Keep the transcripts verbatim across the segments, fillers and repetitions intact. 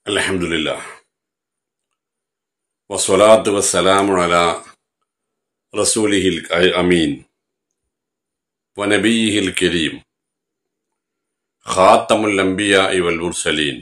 അൽഹംദുലില്ലാഹ് വസ്സലാത്തു വസ്സലാമു അലാ റസൂലിഹിൽ അമീൻ വനബിയിഹിൽ കരീം ഖാത്തമുൽ അംബിയാഇ വൽ മുർസലീൻ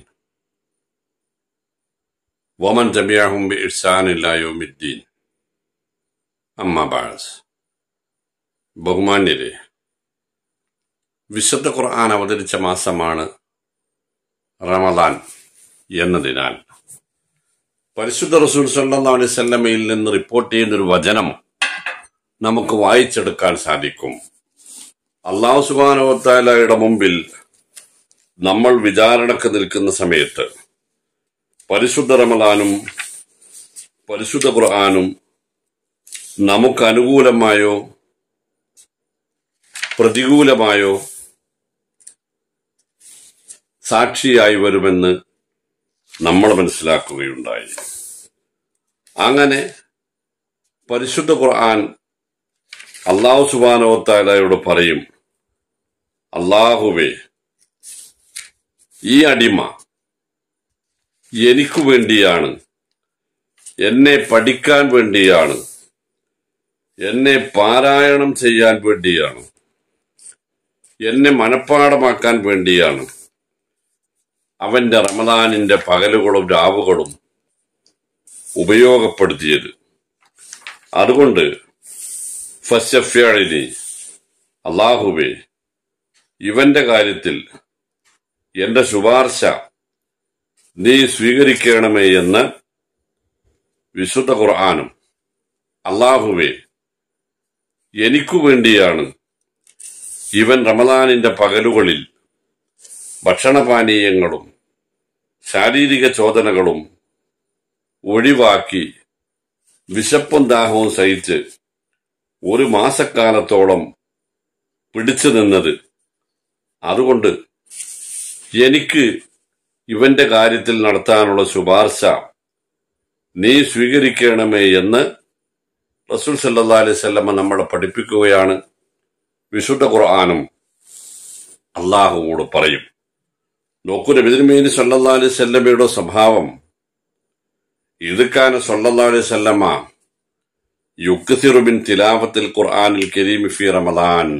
വമൻ തബിഅഹും ബിഇഹ്സാനിൻ ഇലാ യൗമിദ്ദീൻ. അമ്മാ ബഅദ്. ബഹുമാന്യരെ, വിശുദ്ധ ഖുർആൻ അവതരിച്ച മാസമാണ് റമദാൻ എന്നതിനാൽ പരിശുദ്ധ റസൂൽ സല്ലല്ലാഹു അലൈഹി വസല്ലമയിൽ നിന്ന് റിപ്പോർട്ട് ചെയ്യുന്നൊരു വചനം നമുക്ക് വായിച്ചെടുക്കാൻ സാധിക്കും. അല്ലാഹു സുബ്ഹാനഹു വ തആലയുടെ മുമ്പിൽ നമ്മൾ വിചാരണക്ക് നിൽക്കുന്ന സമയത്ത് പരിശുദ്ധ റമദാനും പരിശുദ്ധ ഖുർആനും നമുക്ക് അനുകൂലമായോ പ്രതികൂലമായോ സാക്ഷിയായി വരുമെന്ന് നമ്മൾ മനസ്സിലാക്കുകയുണ്ടായി. അങ്ങനെ പരിശുദ്ധ ഖുർആൻ അല്ലാഹു സുബ്ഹാനഹു വ തആലയോട് പറയും, അല്ലാഹുവേ, ഈ അടിമ എനിക്കു വേണ്ടിയാണ്, എന്നെ പഠിക്കാൻ വേണ്ടിയാണ്, എന്നെ പാരായണം ചെയ്യാൻ വേണ്ടിയാണ്, എന്നെ മനഃപ്പാഠമാക്കാൻ വേണ്ടിയാണ് അവന്റെ റമദാനിന്റെ പകലുകളും രാവുകളും ഉപയോഗപ്പെടുത്തിയത്. അതുകൊണ്ട് ഫശഫ്യഅനി, അല്ലാഹുവേ, ഇവന്റെ കാര്യത്തിൽ എന്റെ ശുപാർശ നീ സ്വീകരിക്കണമേ എന്ന് വിശുദ്ധ ഖുർആനും അല്ലാഹുവേ, എനിക്കു വേണ്ടിയാണ് ഇവൻ റമദാനിന്റെ പകലുകളിൽ ഭക്ഷണപാനീയങ്ങളും ശാരീരിക ചോദനകളും ഒഴിവാക്കി വിശപ്പും ദാഹവും സഹിച്ച് ഒരു മാസക്കാലത്തോളം പിടിച്ചു നിന്നത്, അതുകൊണ്ട് എനിക്ക് ഇവന്റെ കാര്യത്തിൽ നടത്താനുള്ള ശുപാർശ നീ സ്വീകരിക്കണമേ എന്ന് റസൂൽ സല്ലല്ലാഹു അലൈഹി വസല്ലമ നമ്മളെ പഠിപ്പിക്കുകയാണ്. വിശുദ്ധ ഖുർആനും അല്ലാഹുവോട് പറയും. നോക്കൂ, നബി തിരുമേനി സല്ലല്ലാഹു അലൈഹി വസല്ലമയുടെ സ്വഭാവം, ഇദ് കാന സല്ലല്ലാഹു അലൈഹി വസല്ലമ യുക്സിറു മിൻ തിലാവത്തിൽ ഖുർആനിൽ കരീം ഫീ റമദാൻ.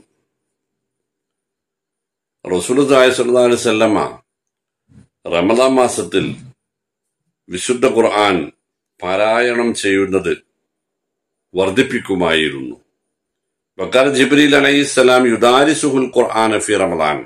റസൂലുള്ളാഹി സ്വല്ലല്ലാഹു അലൈഹി വസല്ലമ റമദാൻ മാസത്തിൽ വിശുദ്ധ ഖുർആൻ പാരായണം ചെയ്യുന്നത് വർദ്ധിപ്പിക്കുമായിരുന്നു. വഖാല ജിബ്രീൽ അലൈഹിസ്സലാം യുദാരിസുൽ ഖുർആന ഫീ റമദാൻ.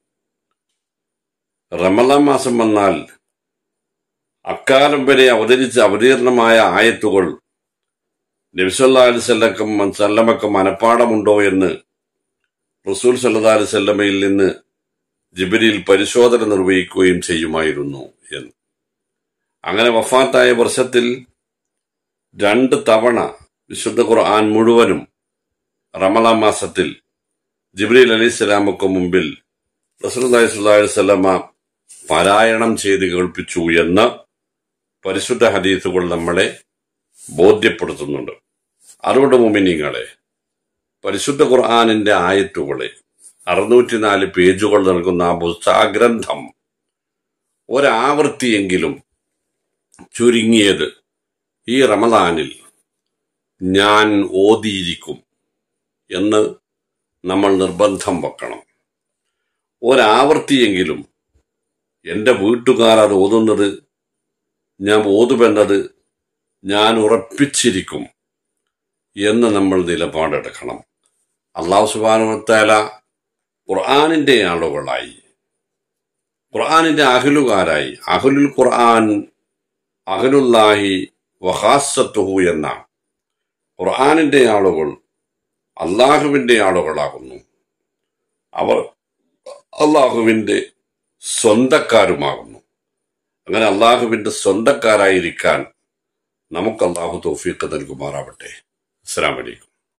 റമദാൻ മാസം വന്നാൽ അക്കാലം വരെ അവതരിച്ച അവതീർണമായ ആയത്തുകൾ നബി സല്ലല്ലാഹു അലൈഹി വസല്ലമക്ക് മനഃപ്പാഠമുണ്ടോ എന്ന് റസൂൽ സല്ലല്ലാഹു അലൈഹി വസല്ലമയിൽ നിന്ന് ജിബ്രീൽ പരിശോധന നിർവഹിക്കുകയും ചെയ്യുമായിരുന്നു എന്ന്. അങ്ങനെ വഫാത്തായ വർഷത്തിൽ രണ്ട് തവണ വിശുദ്ധ ഖുർആൻ മുഴുവനും റമദാൻ മാസത്തിൽ ജിബ്രീൽ അലൈഹിസ്സലാമുക്ക് മുമ്പിൽ റസൂലുള്ളാഹി സ്വല്ലല്ലാഹു അലൈഹി വസല്ലമ പാരായണം ചെയ്ത് കേൾപ്പിച്ചു എന്ന് പരിശുദ്ധ ഹദീസുകൾ നമ്മളെ ബോധ്യപ്പെടുത്തുന്നുണ്ട്. അതുകൊണ്ട് മുഅ്മിനീങ്ങളെ, പരിശുദ്ധ ഖുർആനിന്റെ ആയത്തുകളെ അറുന്നൂറ്റിനാല് പേജുകൾ നൽകുന്ന ആ പുസ്തകഗ്രന്ഥം ഒരാവർത്തിയെങ്കിലും ചുരുങ്ങിയത് ഈ റമദാനിൽ ഞാൻ ഓതിയിരിക്കും എന്ന് നമ്മൾ നിർബന്ധം വെക്കണം. ഒരാവർത്തിയെങ്കിലും എൻ്റെ വീട്ടുകാർ അത് ഓതുന്നത് ഞാൻ ഓതുമെന്നത് ഞാൻ ഉറപ്പിച്ചിരിക്കും എന്ന് നമ്മൾ നിലപാടെടുക്കണം. അല്ലാഹു സുബ്ഹാനഹു വ തആല ഖുർആനിന്റെ ആളുകളായി, ഖുർആനിന്റെ അഹ്ലുകാരായി, അഹ്ലുൽ ഖുർആൻ അഹ്ലുല്ലാഹി വഖാസത്തുഹു എന്ന ഖുർആനിന്റെ ആളുകൾ അള്ളാഹുവിന്റെ ആളുകളാകുന്നു. അവർ അള്ളാഹുവിന്റെ സ്വന്തക്കാരുമാകുന്നു. അങ്ങനെ അള്ളാഹുവിന്റെ സ്വന്തക്കാരായിരിക്കാൻ നമുക്ക് അള്ളാഹു തൗഫീഖ് നൽകുമാറാവട്ടെ. അസ്സലാമു അലൈക്കും.